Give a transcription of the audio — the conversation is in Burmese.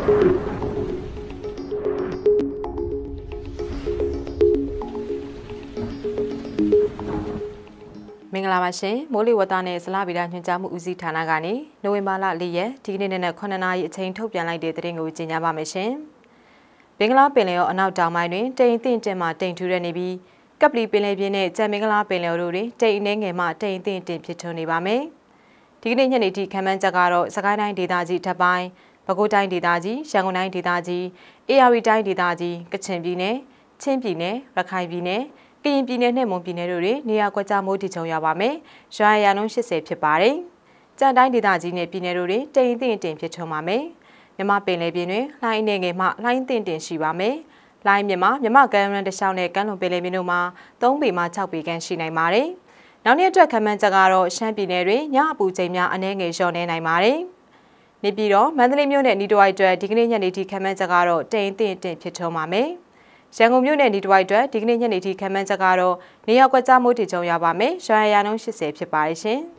မင်္ဂလာပါရှင်မိုးလေဝသနဲ့ဇလဗီဒညွှန်ကြားမှုဦးစီးဌာနကနေနိုဝင်ဘာလ4ရက်ဒီကနေ့နဲ့9နာရီအချိန်ထုတ်ပြန်လိုက်တဲ့သတင်းကိုကြေညာပါမယ်ရှင်။ဘင်္ဂလားပင်လယ်အော်အနောက်တောင်ပိုင်းတွင်တိမ်အထင်တင်မှတိမ်ထူတဲ့နေပြီးကပ်ပလီပင်လယ်ပြင်နဲ့ကြံမင်္ဂလာပင်လယ်တို့တွင်တိမ်အနှဲငယ်မှတိမ်အထင်တင်ဖြစ်ထွန်းနေပါမယ်။ဒီကနေ့ညနေထိခန့်မှန်းချက်ကတော့စကိုင်းတိုင်းဒေသကြီးထပ်ပိုင်းပဲခူးတိုင်းဒေသကြီးရန်ကုန်တိုင်းဒေသကြီးအေရဝတီတိုင်းဒေသကြီးကချင်ပြည်နယ်ချင်းပြည်နယ်ရခိုင်ပြည်နယ်ကရင်ပြည်နယ်နဲ့မွန်ပြည်နယ်တို့တွင်နေရာကွက်ကြားမိုးတိချုံရပါမယ်။ရွာရနှုန်း80ဖြစ်ပါတယ်။ကြံတိုင်းဒေသကြီးနဲ့ပြည်နယ်တို့တွင်တိမ်အထင်တင်ဖြစ်ထွန်းပါမယ်။မြမပင်လယ်ပြင်တွင်လှိုင်းအနေငယ်မှလှိုင်းတင်တင်ရှိပါမယ်။လှိုင်းမြမကမ်းရန်တလျှောက်နဲ့ကမ်းလွန်ပင်လယ်ပြင်တို့မှာ3ပေမှ6ပေခန့်ရှိနိုင်ပါတယ်။နောက်နေ့အတွက်ခန့်မှန်းချက်ကတော့ရှမ်းပြည်နယ်တွင်ညအပူချိန်များအနည်းငယ်လျော့နေနိုင်ပါတယ်။နေပြည်တော်မန္တလေးမြို့နယ်နီးတဝိုက်အတွက်ဒီကနေ့ညနေထိခန့်မှန်းချက်ကတော့တိမ်အထင်ဖြစ်ထွန်းပါမယ်။ရန်ကုန်မြို့နယ်ဒီတစ်ဝိုက်အတွက်ဒီကနေ့ညနေထိခန့်မှန်းချက်ကတော့နေရာကွက်ကြားမိုးတိချုံရပါမယ်။ရွာရနှုန်း80ဖြစ်ပါတယ်ရှင်။